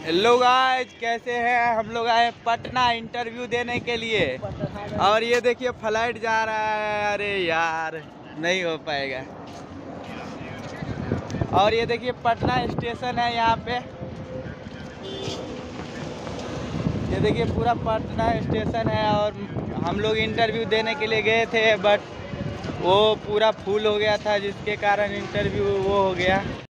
Hello guys, कैसे हैं। हम लोग आए पटना इंटरव्यू देने के लिए और ये देखिए फ्लाइट जा रहा है। अरे यार नहीं हो पाएगा। और ये देखिए पटना स्टेशन है यहाँ पे। ये देखिए पूरा पटना स्टेशन है और हम लोग इंटरव्यू देने के लिए गए थे, बट वो पूरा फुल हो गया था, जिसके कारण इंटरव्यू वो हो गया।